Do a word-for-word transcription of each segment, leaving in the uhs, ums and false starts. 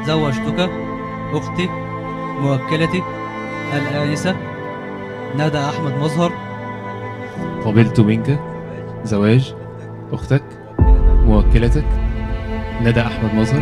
زوجتك أختي موكلتي الآنسة ندى أحمد مظهر. قبلت منك زواج أختك موكلتك ندى أحمد مظهر.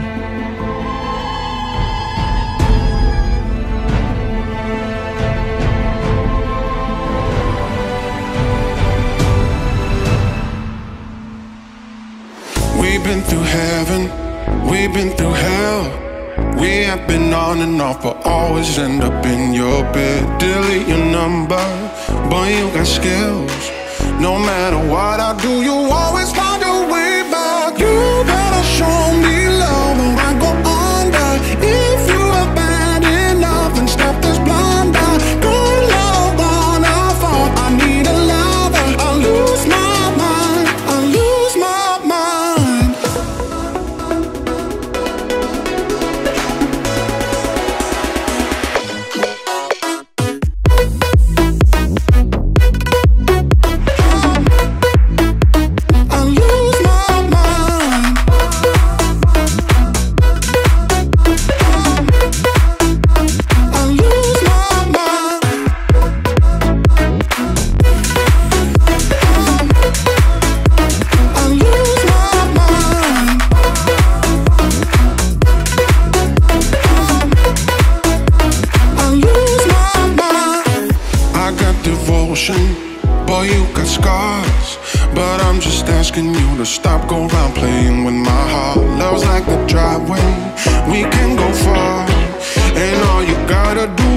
We've been through heaven, we've been through hell. We have been on and off, but always end up in your bed. Delete your number, boy, you got skills. No matter what I do, you always find your way back. You better show me love or I go under. If you are bad enough, then stop this blunder. Go love on our fault, I need a lover. I lose my mind, I lose my mind. Boy, you got scars, but I'm just asking you to stop going around playing with my heart. Love's like the driveway, we can go far, and all you gotta do